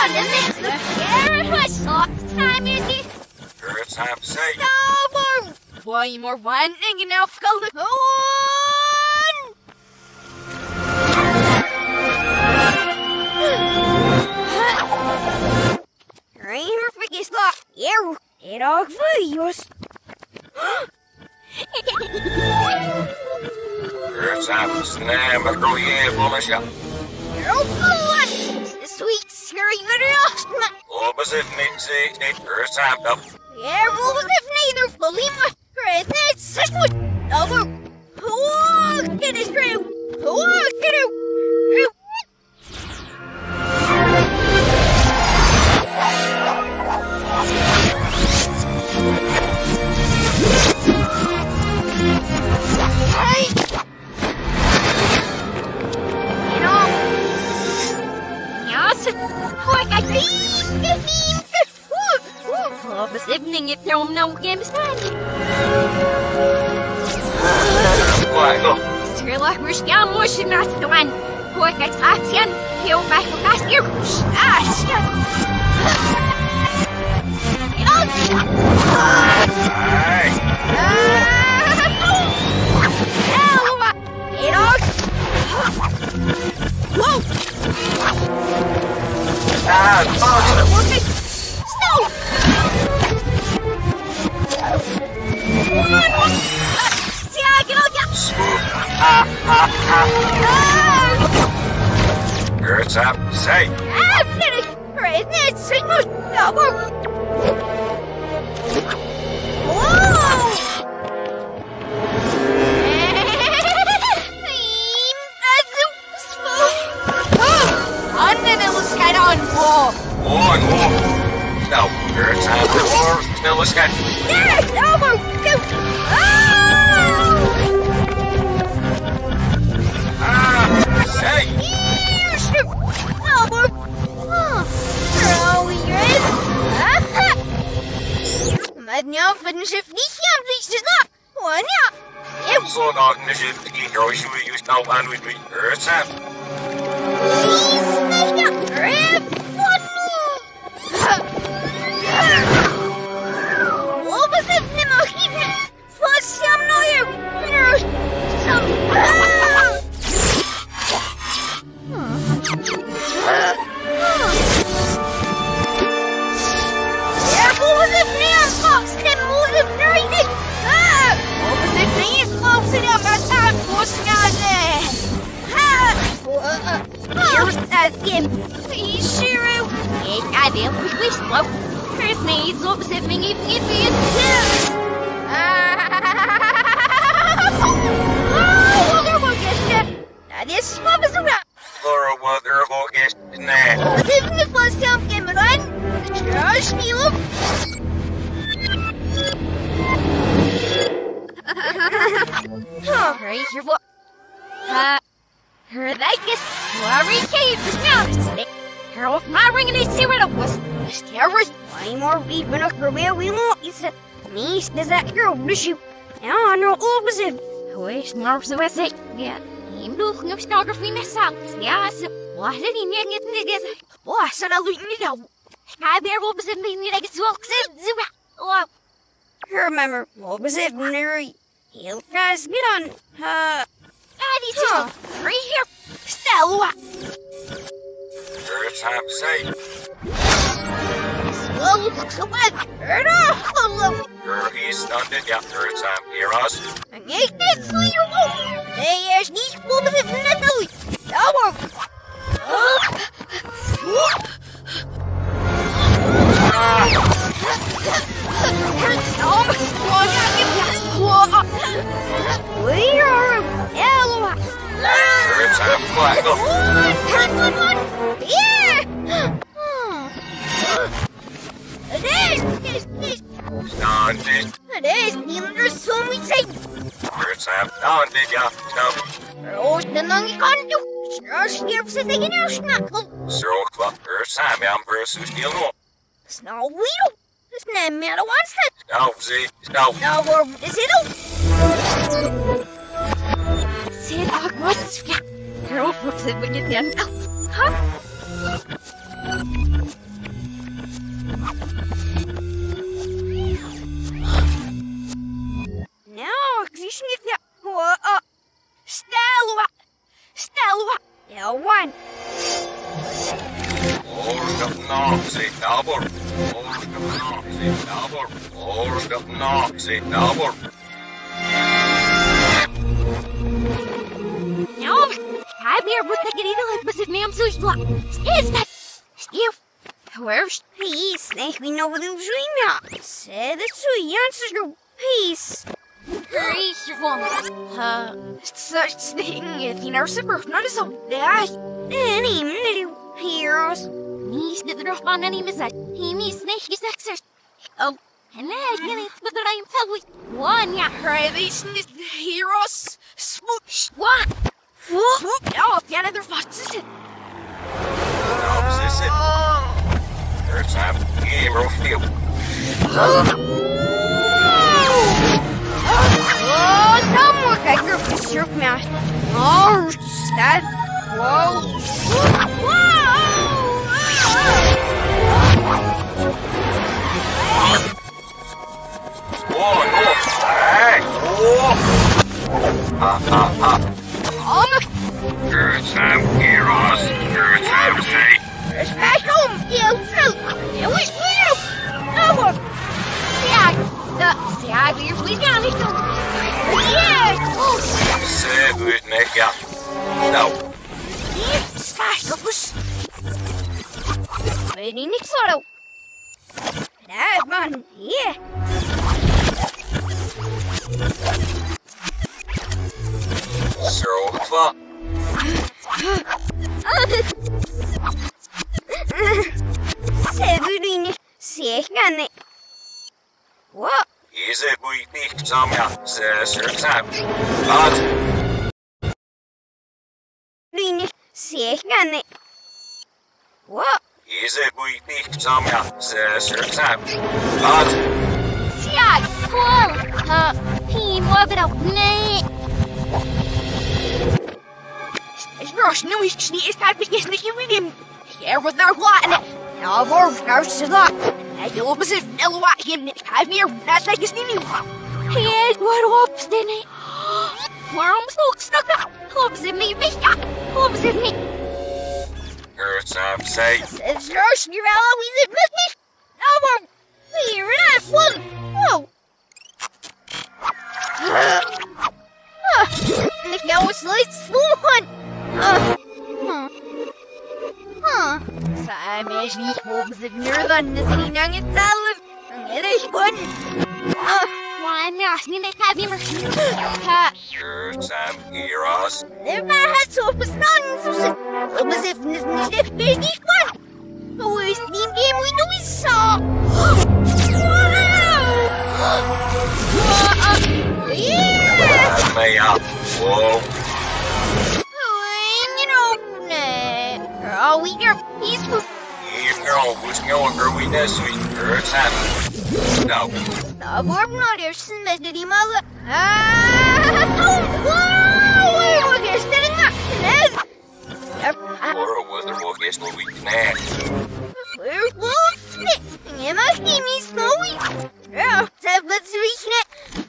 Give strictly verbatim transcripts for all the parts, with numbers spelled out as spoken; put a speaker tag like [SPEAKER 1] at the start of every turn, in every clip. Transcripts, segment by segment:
[SPEAKER 1] It's time to say.
[SPEAKER 2] One more one, and you now go to one. Rainer vergiss lock. Yeah, it all for yours.
[SPEAKER 1] It's time to slam a girl, yeah, bullish up.
[SPEAKER 2] You're all fun. The sweet, scary little.
[SPEAKER 1] What was it, Nixie? It's time to.
[SPEAKER 2] Yeah, what was it, neither Belima? It's such a over. Oh, get it through. Oh, get it. Hey. You know. Yes. What I Oh, bes evening if there no games man.
[SPEAKER 1] Why go?
[SPEAKER 2] Srila Rushka Mush not the one. Quick action, kill back with us here. Ah, shit.
[SPEAKER 1] Hey.
[SPEAKER 2] It all. Whoa.
[SPEAKER 1] Ah, oh,
[SPEAKER 2] okay. Stop.
[SPEAKER 1] It's up, say.
[SPEAKER 2] Ah, finish. Right, let's sing more. Double. Whoa. On the little sky on wall.
[SPEAKER 1] One more. No, it's time for more. Now let's get.
[SPEAKER 2] Yes, over. Go. Oh.
[SPEAKER 1] Ah, say.
[SPEAKER 2] Over. Oh, weird. Maar nu vinden ze niet aan wie ze slaap. Oh, ja.
[SPEAKER 1] So not in the ship to get your issue you now and with me. It's up.
[SPEAKER 2] Please, make up. Rip. One more. What was it? Nemo even. For some noise. Some. Yeah, what was it? Neon Fox. Then more than three days. Ah! What was it? Neon Fox in our time for Scotland. Ah! Here's that game. Please, Shiru. Yeah, I did. We wish low. Chris needs looks at me if you did too. Ah! Oh, there will get that. That is what is around.
[SPEAKER 1] Laura, what there will get that.
[SPEAKER 2] Was it the first time game run? Josh, Neil. Oh, right here, what? Uh, her that gets worry cave is now. Her off my ring and it's zero was. Terrorist. Why more weed when a career we want? He said, me, does that girl wish you? Now I know opposite. Wish more so I say, yeah. You know, no photography myself. Yeah, so why did he need it in this? Why, so I look it out. I bear opposite me like it's walks in. Oh, remember, opposite Mary. You guys get on. Uh, I need to go right here. Stella.
[SPEAKER 1] It's time to say.
[SPEAKER 2] Slow, so what? Turn off. Hello.
[SPEAKER 1] He's stunned it, yeah, third time. Hear us?
[SPEAKER 2] And you can see you. Hey, there's these opposite Natalie. Over. We are Ella.
[SPEAKER 1] Third time, black.
[SPEAKER 2] One, one, one. Here. This, this, this.
[SPEAKER 1] Stunned it.
[SPEAKER 2] This, there's so many things.
[SPEAKER 1] Third time, stunned it, yeah. Stop.
[SPEAKER 2] Oh, the nang ikan do. Snarf hier zit ik in jouw snakkel.
[SPEAKER 1] Zo, kwam third time, ja, I'm versus still no.
[SPEAKER 2] Snel wheel. Dus neem meer de one step.
[SPEAKER 1] No, see, no.
[SPEAKER 2] Nou, waar is het ook? Zit ook wat. Ja, erop moet het met je tent. Huh?
[SPEAKER 1] Orskapnaksi tabor. Orskapnaksi tabor. Orskapnaksi tabor.
[SPEAKER 2] No, I'm here with the green light, but it's me, I'm so slow. Is that Steve? Where's peace? They we know what I'm doing now. Say the two answers your peace. Grace, your phone. Uh, such thing if you know, super, not so bad. Any little heroes. He's the drop on any message. He needs snake his exercise. Oh, and I get it, but I'm telling one, yeah. Right, these heroes. Swoosh, what? Swoop, oh, yeah, another fox, is it?
[SPEAKER 1] No, is it? There's a game of you.
[SPEAKER 2] Oh, some look like you're Mister Matt. Oh, that. Whoa. Whoa.
[SPEAKER 1] Whoa, no. Hey. Whoa. Ha, ha, ha.
[SPEAKER 2] Oh, my.
[SPEAKER 1] Good time, heroes. Good time to say.
[SPEAKER 2] It's back home. You fruit. It was you. No. Yeah. The Siag, you're please down. Yes. Oh.
[SPEAKER 1] Say good, Nick. Yeah. No.
[SPEAKER 2] Sparkles. Very nice photo. That one, yeah.
[SPEAKER 1] So far.
[SPEAKER 2] Severine, sekane. What?
[SPEAKER 1] Is it we pick some up, says your time. But.
[SPEAKER 2] Severine, sekane. What?
[SPEAKER 1] Is it we pick some up, says your time. But.
[SPEAKER 2] Siag, cool. Uh, he more bit of nay. Gosh, no, he's just is that because the human here with their lot and now more goes to that. I do opposite no what him have near that's like his new. He is what ups then it. Where I'm so stuck up. Opposite me, me, opposite me.
[SPEAKER 1] Good time to say.
[SPEAKER 2] It's gosh, you're always at me. No more. We're not one. Whoa. Look now it's like slow. Uh, huh. Huh. Sabe, ich hoben sie nur dann, dass ich lange zahle. Und ich bin. Uh, why not? You make have him.
[SPEAKER 1] Good time, heroes.
[SPEAKER 2] Never had so was none. It was if this is the best one. The worst team game we know is saw.
[SPEAKER 1] Yeah! Me up. Whoa.
[SPEAKER 2] Oh, we are peaceful.
[SPEAKER 1] You know who's going to be this week. Good time. No.
[SPEAKER 2] The warm water smells the mother. Ah! Whoa! We're just getting up.
[SPEAKER 1] Or whether we'll get the week next.
[SPEAKER 2] We're wolf. You must give me snowy. Yeah, let's reach it.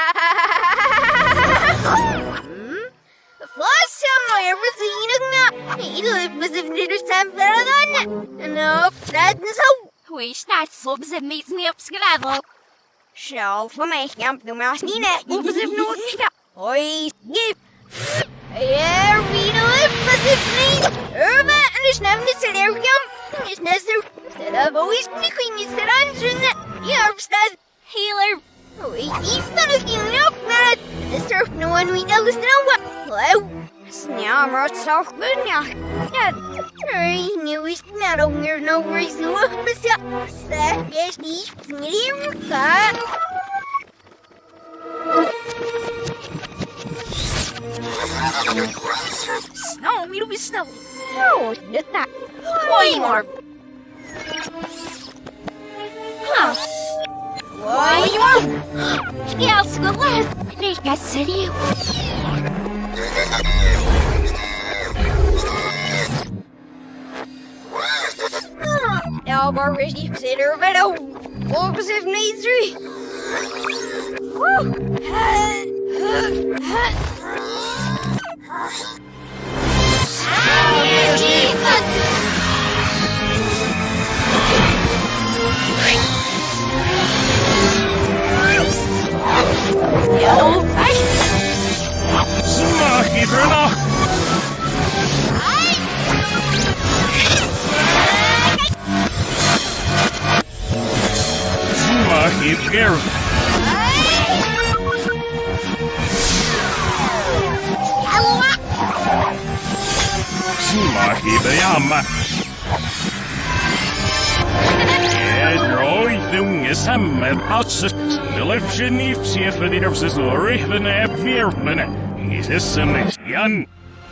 [SPEAKER 2] Ah! Last time I ever seen him, he lived as if there's time better than it. No, that's how. Wish that subs that makes me upscrabble. Shall for my camp, the mouse need it. As if no stop. Oi, skip. Yeah, we live as if me. Urba and his name is an area. It's necessary that I've always been clean. Is that answering that? Yeah, upstairs. Healer. Wait, he's gonna heal up, man. The surf, no one we know is no one. Hello? Snammer, so good now. I knew he's not on there, no reason to look, but so, yes, he's near cut. Snow, it'll be snow. No, it's not. Why more? Huh? Why you are? Yeah, I'll go last. There's got city. Now we're ready to consider meadow. What was it misery? Woo!
[SPEAKER 3] keep here. Smaky bayama. Edroi thunge sammet passet. De lepsje niet zeer voor die op z'n story. Van de viermene. Is het some jan?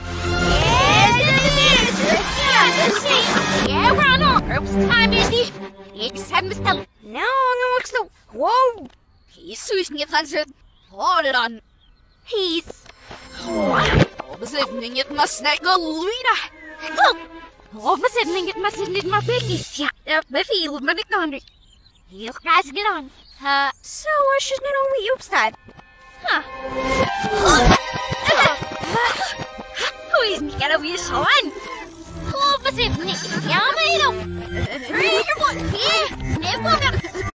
[SPEAKER 2] Yeah, we're on our groups. Time is the. It's time to stop. No, no, looks so. Whoa! He's swishing it on. Hold it on. He's. Overzitting it must not go Luna. Overzitting it must not my biggies. Yeah, the field, but it's on. You guys get on. Uh, so I should not only you upside. Huh. Who is me gonna be so on? Overzitting it. Yeah, I know. Read your book. Yeah, never.